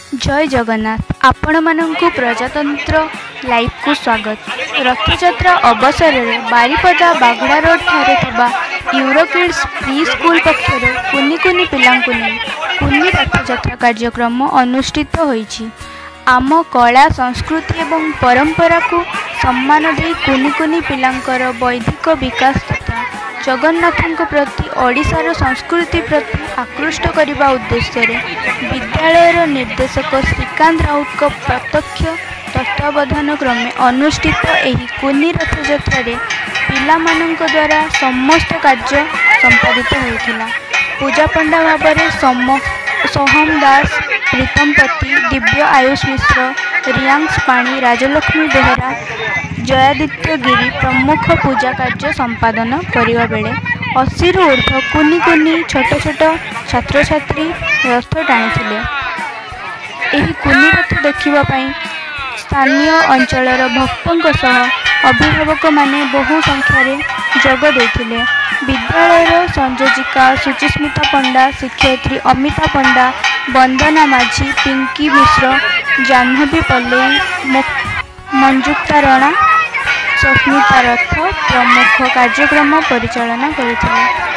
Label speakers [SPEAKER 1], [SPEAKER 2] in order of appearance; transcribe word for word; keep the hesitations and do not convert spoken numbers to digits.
[SPEAKER 1] जय जगन्नाथ आपण मानंकु प्रजातंत्र लाइव को स्वागत। रथयात्रा अवसर में बारिपदा बागड़ा रोड ठारे थिबा यूरोकिड्स प्री स्कूल पक्षर कुनी कुनी पिलांकु नै कुनी रथयात्रा कार्यक्रम अनुष्ठित होईछि। आम कला संस्कृति एवं परंपरा को सम्मान दे कुनी कुनी पिलांकर बौद्धिक विकास तथा जगन्नाथ प्रति ओडिशार संस्कृति प्रति आकृष्ट करने उद्देश्य विद्यालयर निर्देशक श्रीकांत राउत प्रत्यक्ष तत्वावधान क्रमे अनुष्ठित एही कुनी रथयात्रा पिला मानक द्वारा समस्त कार्य संपादित होता। पूजा पंडा भाव सम सोहम दास, प्रीतम पति, दिव्य आयुष मिश्र, रियांश पाणी, राजलक्ष्मी बेहरा, जयादित्य गिरी प्रमुख पूजा कार्य संपादन करने बेले अशी रु ऊर्ध्व कुनी कुनी छोट छोट छात्र छात्री रथ टाणी। यही कुनी रथ देखापी स्थानीय अंचलर भक्तों सह अभिभावक माने बहु संख्यार जोग देते। विद्यालय संयोजिका सुचिस्मिता पंडा, शिक्षयित्री अमिता पंडा, वंदना माझी, पिंकी मिश्र, जाह्नवी पल्लई, मंजुक्ता राणा, सस्मिता रथ प्रमुख कार्यक्रम परिचालना करथिले।